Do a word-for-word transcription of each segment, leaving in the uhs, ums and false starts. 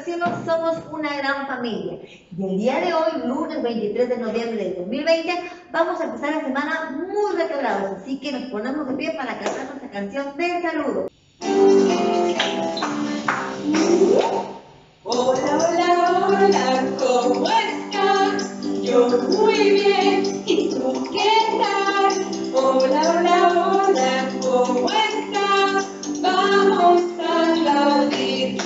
cielo somos una gran familia. Y el día de hoy, lunes veintitrés de noviembre del dos mil veinte, vamos a empezar la semana muy recargados. Así que nos ponemos de pie para cantar nuestra canción de saludo. Hola, hola, hola, ¿cómo estás? Yo muy bien, ¿y tú qué tal? Hola, hola, hola, ¿cómo estás? Vamos a aplaudir.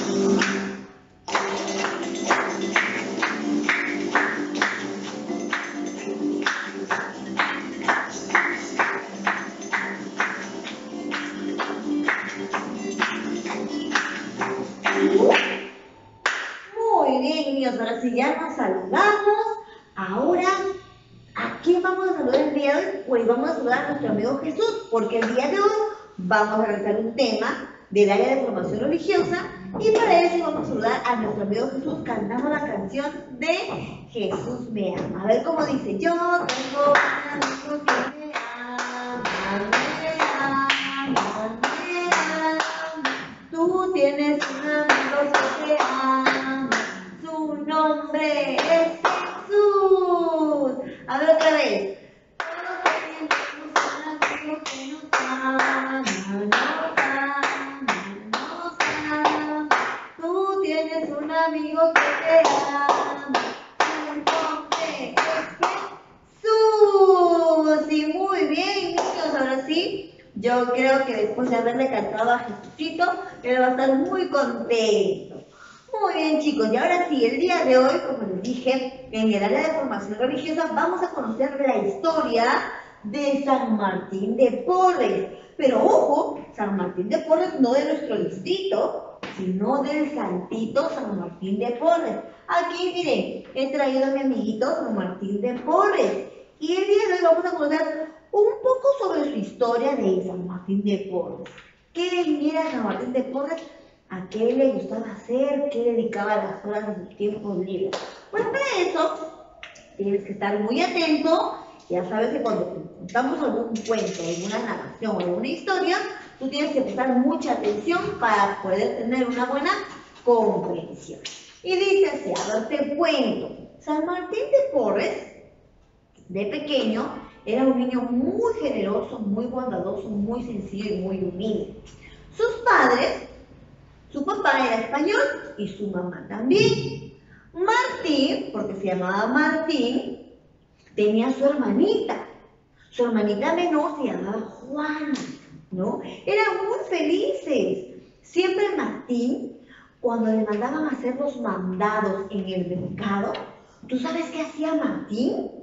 Muy bien, niños, ahora sí ya nos saludamos. Ahora, ¿a quién vamos a saludar el día de hoy? Pues vamos a saludar a nuestro amigo Jesús, porque el día de hoy vamos a realizar un tema del área de formación religiosa y para eso vamos a saludar a nuestro amigo Jesús cantando la canción de Jesús me ama. A ver cómo dice: yo tengo un amigo que me ama, me ama, me ama. Tú tienes un amigo que te ama, su nombre es Jesús. A ver otra vez. Todos tenemos un amigo que nos ama, nos ama, nos ama. Tú tienes un amigo que te ama, su nombre es Jesús. Y muy bien, niños, ahora sí. Yo creo que después de haberle cantado a Jesucito, él va a estar muy contento. Muy bien, chicos, y ahora sí, el día de hoy, como les dije, en el área de formación religiosa vamos a conocer la historia de San Martín de Porres. Pero ojo, San Martín de Porres no de nuestro distrito, sino del santito San Martín de Porres. Aquí, miren, he traído a mi amiguito San Martín de Porres. Y el día de hoy vamos a conocer un poco sobre su historia de San Martín de Porres. ¿Qué era San Martín de Porres? ¿A qué le gustaba hacer? ¿Qué dedicaba las horas de sus tiempos libres? Pues para eso tienes que estar muy atento. Ya sabes que cuando contamos algún cuento, alguna narración o alguna historia, tú tienes que prestar mucha atención para poder tener una buena comprensión. Y dice así: a ver, te cuento. San Martín de Porres, de pequeño, era un niño muy generoso, muy bondadoso, muy sencillo y muy humilde. Sus padres, su papá era español y su mamá también. Martín, porque se llamaba Martín, tenía su hermanita. Su hermanita menor se llamaba Juana, ¿no? Eran muy felices. Siempre Martín, cuando le mandaban a hacer los mandados en el mercado, ¿tú sabes qué hacía Martín?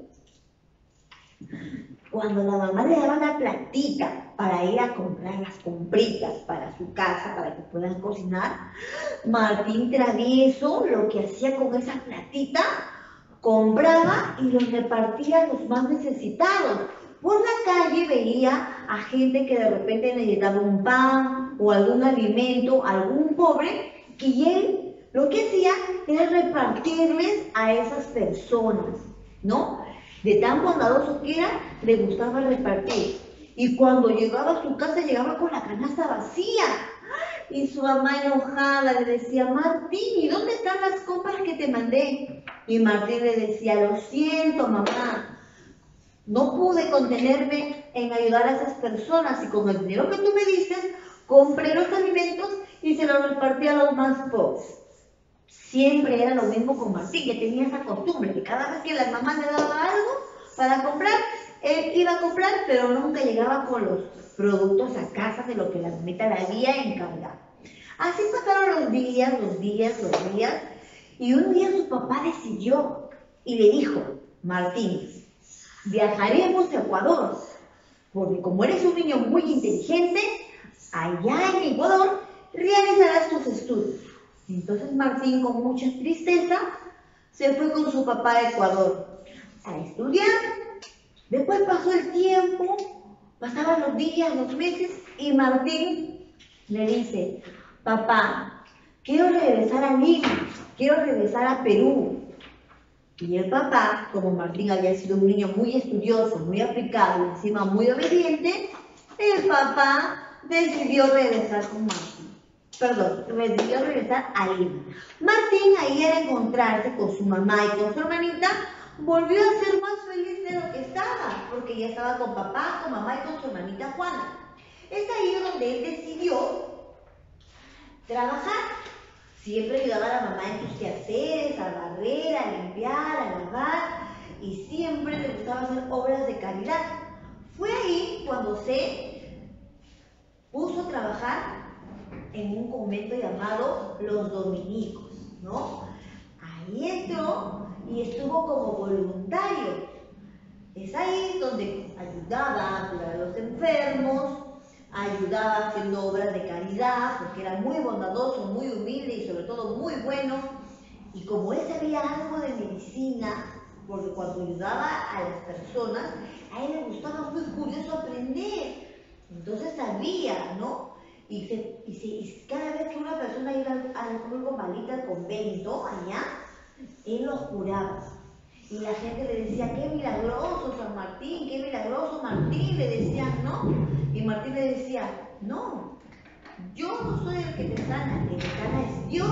Cuando la mamá le daba la platita para ir a comprar las compritas para su casa, para que puedan cocinar, Martín travieso lo que hacía con esa platita, compraba y los repartía a los más necesitados. Por la calle veía a gente que de repente necesitaba un pan o algún alimento, algún pobre, y él lo que hacía era repartirles a esas personas, ¿no? De tan bondadoso que era, le gustaba repartir. Y cuando llegaba a su casa, llegaba con la canasta vacía. Y su mamá enojada le decía: Martín, ¿y dónde están las compras que te mandé? Y Martín le decía: lo siento, mamá, no pude contenerme en ayudar a esas personas y con el dinero que tú me dices, compré los alimentos y se los repartí a los más pobres. Siempre era lo mismo con Martín, que tenía esa costumbre, que cada vez que la mamá le daba algo para comprar, él iba a comprar, pero nunca llegaba con los productos a casa de lo que la mamita le había encargado. Así pasaron los días, los días, los días, y un día su papá decidió y le dijo: Martín, viajaremos a Ecuador, porque como eres un niño muy inteligente, allá en Ecuador realizarás tus estudios. Entonces Martín, con mucha tristeza, se fue con su papá a Ecuador a estudiar. Después pasó el tiempo, pasaban los días, los meses, y Martín le dice: papá, quiero regresar a Lima, quiero regresar a Perú. Y el papá, como Martín había sido un niño muy estudioso, muy aplicado y encima muy obediente, el papá decidió regresar con Martín. perdón, decidió regresar a Lima. Martín, ahí al encontrarse con su mamá y con su hermanita, volvió a ser más feliz de lo que estaba, porque ya estaba con papá, con mamá y con su hermanita Juana. Es ahí donde él decidió trabajar. Siempre ayudaba a la mamá en sus quehaceres, a barrer, a limpiar, a lavar, y siempre le gustaba hacer obras de caridad. Fue ahí cuando se puso a trabajar en un convento llamado Los Dominicos, ¿no? Ahí entró y estuvo como voluntario. Es ahí donde ayudaba a cuidar a los enfermos, ayudaba haciendo obras de caridad, porque era muy bondadoso, muy humilde y sobre todo muy bueno. Y como él sabía algo de medicina, porque cuando ayudaba a las personas, a él le gustaba, muy curioso aprender. Entonces sabía, ¿no? Y, se, y, se, y cada vez que una persona iba algo malita al convento, allá, él los curaba. Y la gente le decía, qué milagroso San Martín, qué milagroso Martín, le decían, ¿no? Y Martín le decía, no, yo no soy el que te sana, el que te sana es Dios.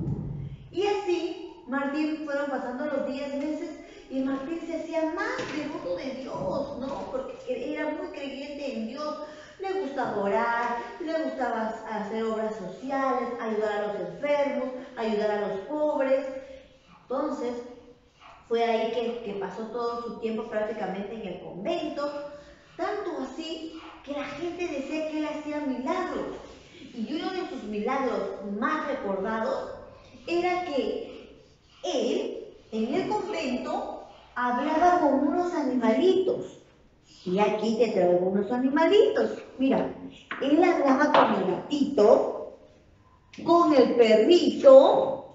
Y así, Martín fueron pasando los días, meses, y Martín se hacía más devoto de Dios, ¿no? Porque era muy creyente en Dios. Le gustaba orar, le gustaba hacer obras sociales, ayudar a los enfermos, ayudar a los pobres. Entonces, fue ahí que, que pasó todo su tiempo prácticamente en el convento, tanto así que la gente decía que él hacía milagros. Y uno de sus milagros más recordados era que él, en el convento, hablaba con unos animalitos. Y aquí te traigo unos animalitos. Mira, él hablaba con el gatito, con el perrito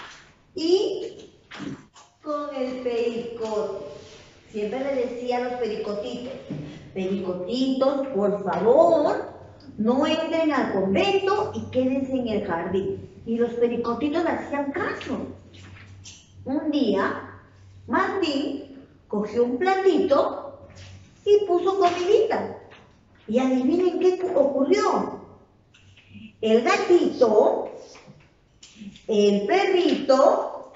y con el pericote. Siempre le decía a los pericotitos, pericotitos, por favor, no entren al convento y quédense en el jardín. Y los pericotitos le hacían caso. Un día, Martín cogió un platito y puso comidita. Y adivinen qué ocurrió. El gatito, el perrito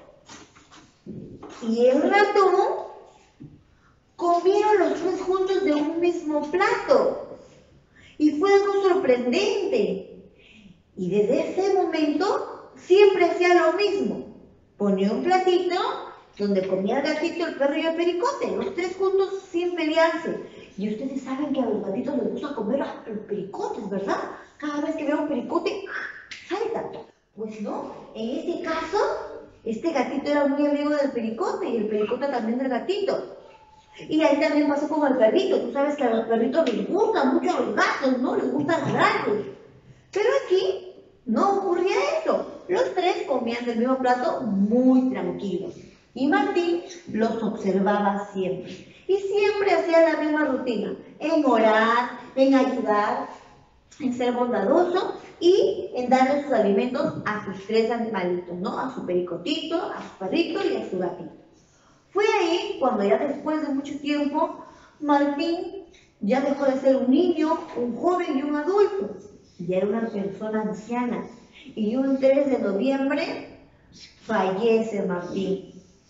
y el ratón comieron los tres juntos de un mismo plato. Y fue algo sorprendente. Y desde ese momento siempre hacía lo mismo. Ponía un platito donde comía el gatito, el perro y el pericote, los tres juntos sin pelearse. Y ustedes saben que a los gatitos les gusta comer los pericotes, ¿verdad? Cada vez que veo un pericote, salta. Pues no, en este caso, este gatito era muy amigo del pericote y el pericote también del gatito. Y ahí también pasó con el perrito. Tú sabes que a los perritos les gustan mucho a los gatos, ¿no? Les gusta agarrarlos. Pero aquí no ocurría eso. Los tres comían del mismo plato muy tranquilos. Y Martín los observaba siempre. Y siempre hacía la misma rutina. En orar, en ayudar, en ser bondadoso y en darle sus alimentos a sus tres animalitos, ¿no? A su pericotito, a su perrito y a su gatito. Fue ahí cuando ya después de mucho tiempo, Martín ya dejó de ser un niño, un joven y un adulto. Ya era una persona anciana. Y un tres de noviembre fallece Martín.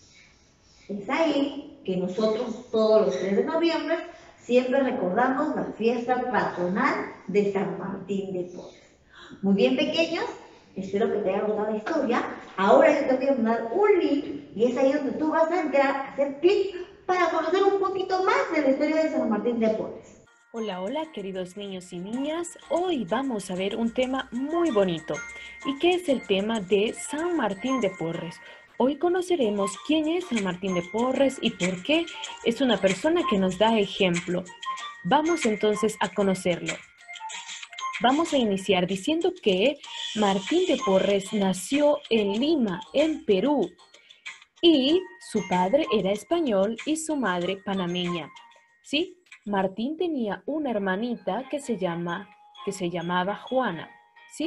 Es ahí que nosotros todos los tres de noviembre siempre recordamos la fiesta patronal de San Martín de Porres. Muy bien, pequeños, espero que te haya gustado la historia. Ahora yo te voy a mandar un link y es ahí donde tú vas a entrar, a hacer clic para conocer un poquito más de la historia de San Martín de Porres. Hola, hola, queridos niños y niñas. Hoy vamos a ver un tema muy bonito. ¿Y qué es el tema de San Martín de Porres? Hoy conoceremos quién es San Martín de Porres y por qué es una persona que nos da ejemplo. Vamos entonces a conocerlo. Vamos a iniciar diciendo que Martín de Porres nació en Lima, en Perú, y su padre era español y su madre panameña. ¿Sí? Martín tenía una hermanita que se llama, que se llamaba Juana, ¿sí?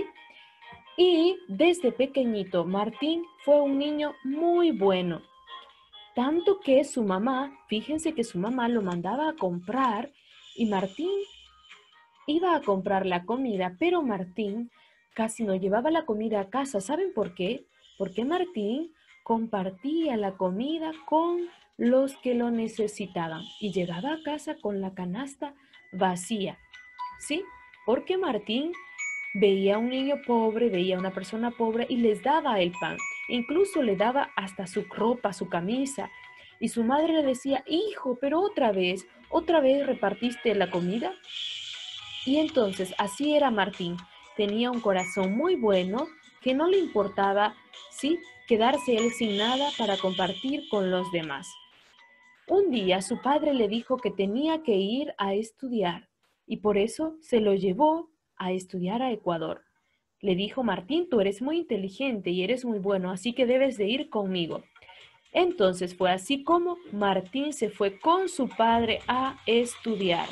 Y desde pequeñito Martín fue un niño muy bueno, tanto que su mamá, fíjense que su mamá lo mandaba a comprar y Martín iba a comprar la comida, pero Martín casi no llevaba la comida a casa. ¿Saben por qué? Porque Martín compartía la comida con los que lo necesitaban y llegaba a casa con la canasta vacía. ¿Sí? Porque Martín veía a un niño pobre, veía a una persona pobre y les daba el pan. Incluso le daba hasta su ropa, su camisa. Y su madre le decía, hijo, pero otra vez, otra vez repartiste la comida. Y entonces así era Martín. Tenía un corazón muy bueno que no le importaba, ¿sí?, quedarse él sin nada para compartir con los demás. Un día su padre le dijo que tenía que ir a estudiar y por eso se lo llevó a estudiar a Ecuador. Le dijo, Martín, tú eres muy inteligente y eres muy bueno, así que debes de ir conmigo. Entonces fue así como Martín se fue con su padre a estudiar.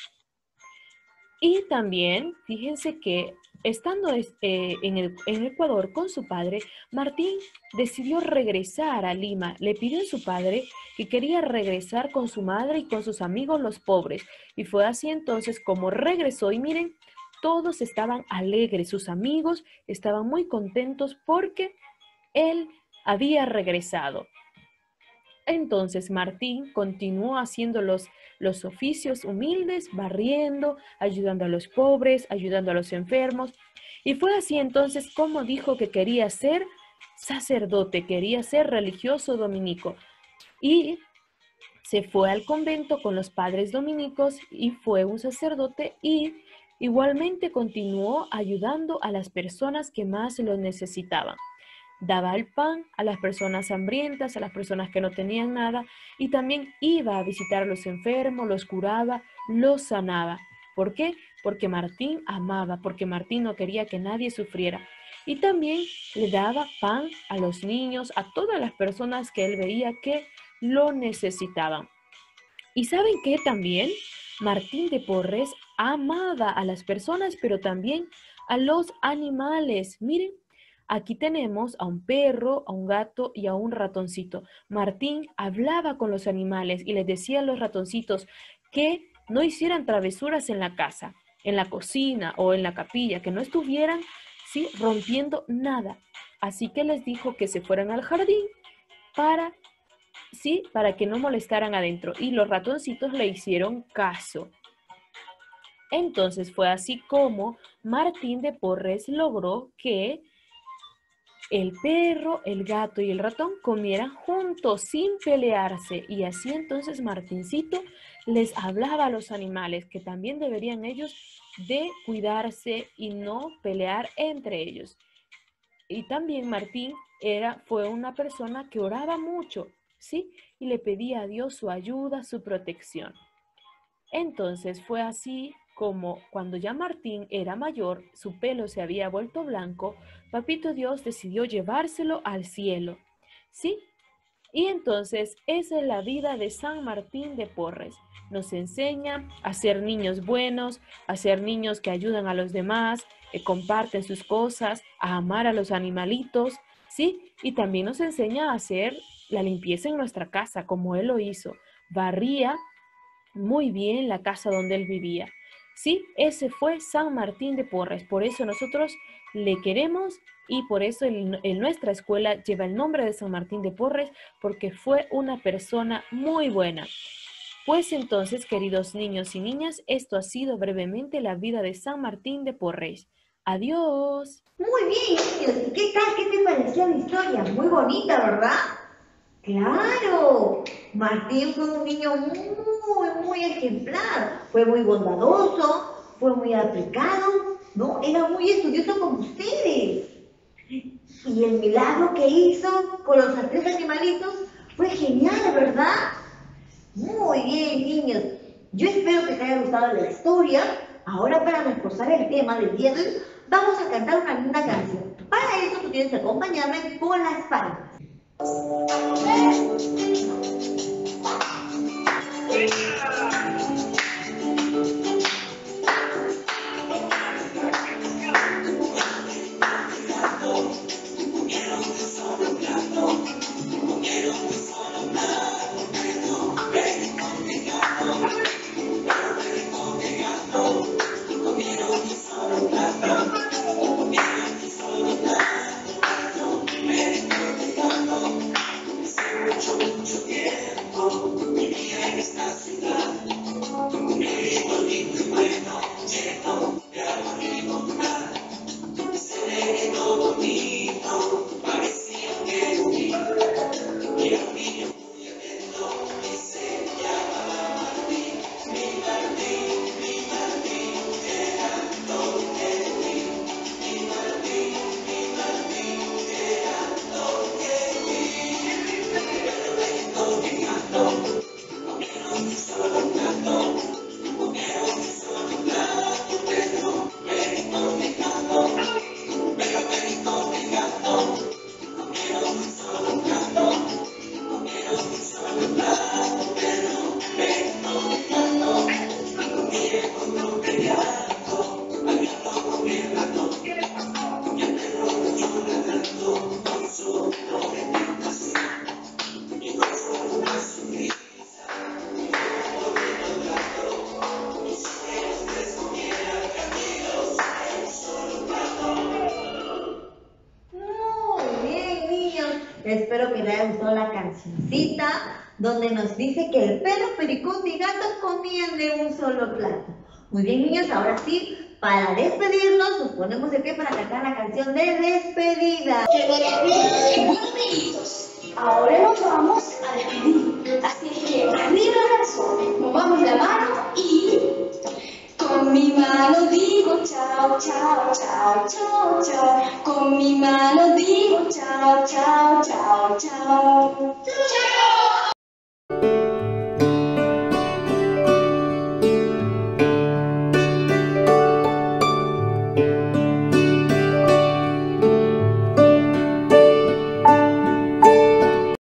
Y también, fíjense que estando eh, en, el, en Ecuador con su padre, Martín decidió regresar a Lima. Le pidió a su padre que quería regresar con su madre y con sus amigos los pobres. Y fue así entonces como regresó. Y miren, todos estaban alegres. Sus amigos estaban muy contentos porque él había regresado. Entonces Martín continuó haciendo los, los oficios humildes, barriendo, ayudando a los pobres, ayudando a los enfermos. Y fue así entonces como dijo que quería ser sacerdote, quería ser religioso dominico. Y se fue al convento con los padres dominicos y fue un sacerdote y igualmente continuó ayudando a las personas que más lo necesitaban. Daba el pan a las personas hambrientas, a las personas que no tenían nada, y también iba a visitar a los enfermos, los curaba, los sanaba. ¿Por qué? Porque Martín amaba, porque Martín no quería que nadie sufriera. Y también le daba pan a los niños, a todas las personas que él veía que lo necesitaban. ¿Y saben qué también? Martín de Porres amaba a las personas, pero también a los animales. Miren. Aquí tenemos a un perro, a un gato y a un ratoncito. Martín hablaba con los animales y les decía a los ratoncitos que no hicieran travesuras en la casa, en la cocina o en la capilla, que no estuvieran, ¿sí?, rompiendo nada. Así que les dijo que se fueran al jardín para, ¿sí?, para que no molestaran adentro. Y los ratoncitos le hicieron caso. Entonces fue así como Martín de Porres logró que el perro, el gato y el ratón comieran juntos sin pelearse. Y así entonces Martincito les hablaba a los animales que también deberían ellos de cuidarse y no pelear entre ellos. Y también Martín era, fue una persona que oraba mucho, ¿sí? Y le pedía a Dios su ayuda, su protección. Entonces fue así como cuando ya Martín era mayor, su pelo se había vuelto blanco, Papito Dios decidió llevárselo al cielo, ¿sí? Y entonces esa es la vida de San Martín de Porres. Nos enseña a ser niños buenos, a ser niños que ayudan a los demás, que comparten sus cosas, a amar a los animalitos, ¿sí? Y también nos enseña a hacer la limpieza en nuestra casa, como él lo hizo. Barría muy bien la casa donde él vivía. Sí, ese fue San Martín de Porres. Por eso nosotros le queremos y por eso en, en nuestra escuela lleva el nombre de San Martín de Porres, porque fue una persona muy buena. Pues entonces, queridos niños y niñas, esto ha sido brevemente la vida de San Martín de Porres. Adiós. Muy bien, niños. ¿Qué tal? ¿Qué te pareció la historia? Muy bonita, ¿verdad? Claro, Martín fue un niño muy, muy ejemplar, fue muy bondadoso, fue muy aplicado, ¿no? Era muy estudioso como ustedes. Y el milagro que hizo con los tres animalitos fue genial, ¿verdad? Muy bien, niños. Yo espero que les haya gustado la historia. Ahora, para reforzar el tema del día de hoy, vamos a cantar una linda canción. Para eso tú tienes que acompañarme con las palmas. Comieron un solo plato, comieron Espero que les haya gustado la cancioncita donde nos dice que el perro, pericón y gato comían de un solo plato. Muy bien, niños, ahora sí, para despedirnos, nos ponemos de pie para cantar la canción de despedida. Bueno, amiguitos, ahora nos vamos a despedir. Así es que arriba el corazón, movamos la mano y con mi mano digo chao, chao, chao, chao, chao. Con mi mano digo chao, chao, chao, chao. Chao.